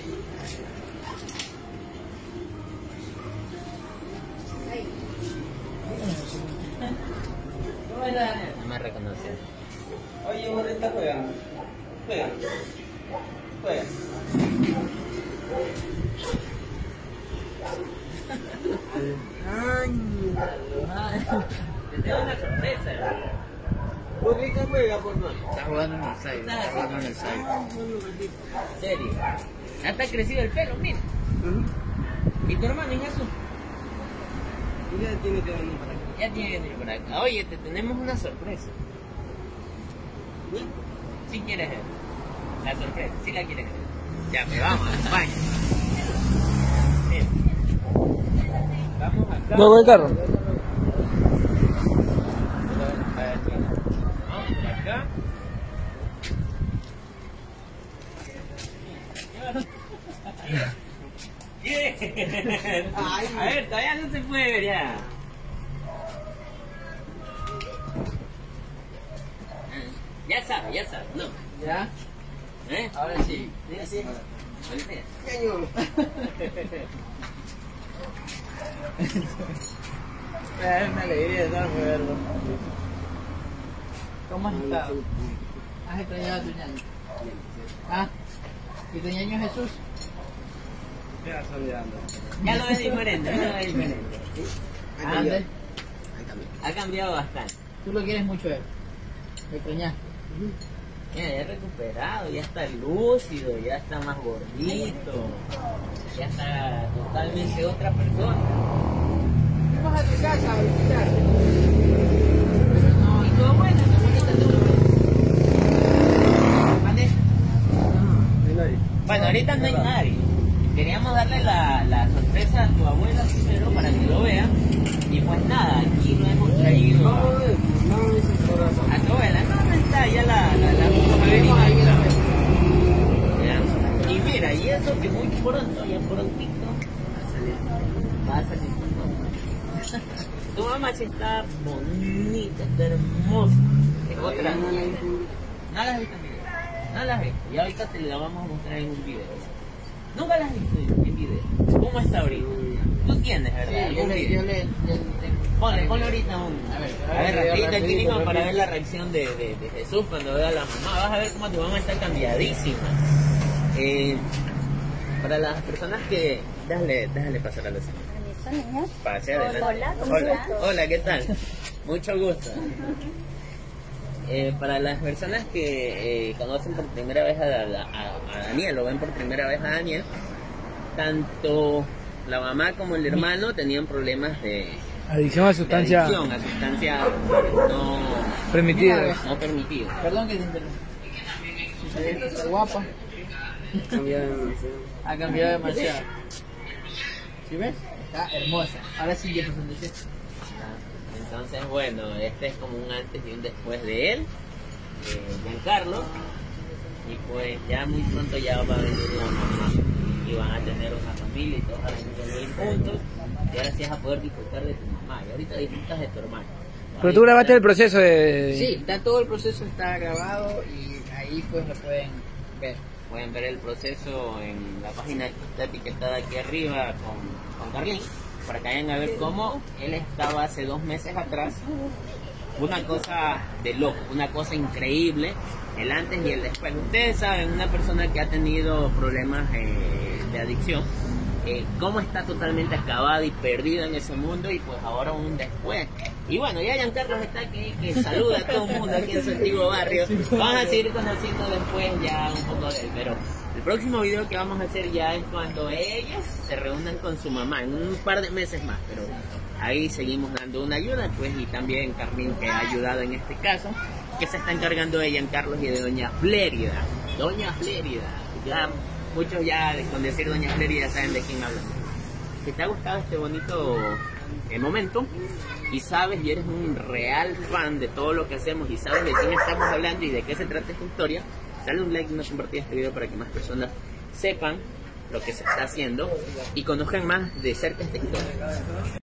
No me reconoce. Oye, morrita, juega. Juega. Juega. Te tengo una sorpresa. Morrita, juega, por favor. Está jugando en el side. Está jugando en el side. ¿En serio? Ya está crecido el pelo, mira. ¿Y tu hermano es eso? Ya tiene que venir para acá. Ya tiene que venir por acá. Oye, te tenemos una sorpresa. Si quieres ver. La sorpresa, si la quieres ver. Ya, me vamos, acompaña. Mira. Vamos acá. ¿Muevo el carro? Vamos por acá. A ver, todavía no se puede ver ya. Ya sabe, ¿no? ¿Ya? ¿Eh? Ahora sí. Sí. Ahorita. Cañón. Es una alegría enorme verlo. ¿Cómo has estado? ¿Has extrañado a tu ñaño? ¿Ah? ¿Y tu ñaño Jesús? Ya son mirando. Ya lo ves diferente, ya lo ves diferente. Antes, Ha cambiado bastante. tú lo quieres mucho a él. ¿Me extrañaste? Mira, ya ha recuperado, ya está lúcido, ya está más gordito, ya está totalmente otra persona. Vamos a tu casa a visitar. ¿Y tu abuela? ¿Tu abuelita tú? ¿Mande? Bueno, ahorita no hay nadie. Queríamos darle la sorpresa a tu abuela primero para que lo vea. Y pues nada, aquí lo hemos traído a tu abuela. No está, ya la vamos a ver y mira, y eso que muy pronto, ya prontito, va a salir tu mamá. Tu mamá sí está bonita, está hermosa. Es otra. No la has visto en video. No la has visto. Y ahorita te la vamos a mostrar en un video. Nunca la has visto en video. ¿Cómo está ahorita? Tú tienes, ¿verdad? Sí, yo le Ponle ahorita un... A ver, rapidito aquí mismo para ver la reacción de Jesús cuando vea a la mamá. Vas a ver cómo tu mamá está cambiadísima. Para las personas que... Déjale pasar a la señora. Pase adelante. Hola, ¿qué tal? Mucho gusto. Para las personas que conocen por primera vez a Daniel, o ven por primera vez a Daniel, tanto la mamá como el hermano tenían problemas de adicción a sustancias no permitidas. no permitidas. Perdón que te interrumpa. Está guapa. Ha cambiado demasiado. ¿Sí ves? Está hermosa. Ahora sí ya profundicé. Entonces, bueno, este es como un antes y un después de él, Giancarlo, y pues ya muy pronto ya va a venir la mamá y van a tener una familia y todos van a vivir juntos, y ahora sí vas a poder disfrutar de tu mamá, y ahorita disfrutas de tu hermano. Pero tú grabaste el proceso de... Sí, está todo el proceso, está grabado y ahí pues lo pueden ver. Pueden ver el proceso en la página que está etiquetada aquí arriba con Carlín, para que vayan a ver cómo él estaba hace 2 meses atrás. Una cosa de loco, una cosa increíble, el antes y el después. Ustedes saben, una persona que ha tenido problemas de adicción, cómo está totalmente acabada y perdida en ese mundo, y pues ahora un después. Y bueno, ya Giancarlo está aquí, que saluda a todo el mundo aquí en su antiguo barrio. Vamos a seguir conociendo después ya un poco de él, pero el próximo video que vamos a hacer ya es cuando ellos se reúnan con su mamá, en un par de meses más, pero ahí seguimos dando una ayuda, pues, y también Carlín, que ha ayudado en este caso, que se está encargando de Giancarlo y de Doña Flérida. Doña Flérida, ya muchos ya con decir Doña Flérida saben de quién hablan. Si te ha gustado este bonito momento, y sabes y eres un real fan de todo lo que hacemos y sabes de quién estamos hablando y de qué se trata esta historia, dale un like y no compartir este video para que más personas sepan lo que se está haciendo y conozcan más de cerca esta historia.